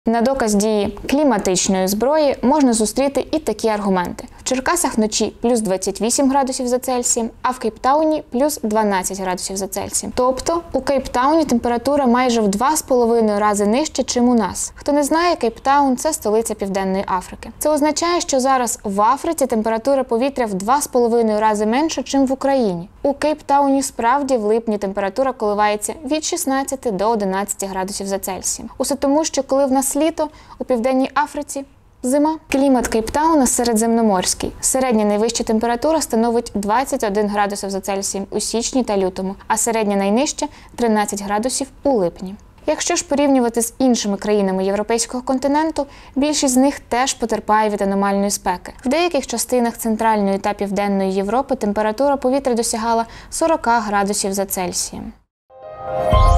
На доказ дії кліматичної зброї можна зустріти і такі аргументи. В Черкасах вночі плюс 28 градусів за Цельсієм, а в Кейптауні плюс 12 градусів за Цельсієм. Тобто у Кейптауні температура майже в 2,5 рази нижча, чим у нас. Хто не знає, Кейптаун – це столиця Південної Африки. Це означає, що зараз в Африці температура повітря в 2,5 рази менша, чим в Україні. У Кейптауні справді в липні температура коливається від 16 до 11 градусів за Цельсієм. Усе тому, що коли в нас літо, у Південній Африці зима. Клімат Кейптауна середземноморський. Середня найвища температура становить 21 градусів за Цельсієм у січні та лютому, а середня найнижча – 13 градусів у липні. Якщо ж порівнювати з іншими країнами європейського континенту, більшість з них теж потерпає від аномальної спеки. В деяких частинах Центральної та Південної Європи температура повітря досягала 40 градусів за Цельсієм.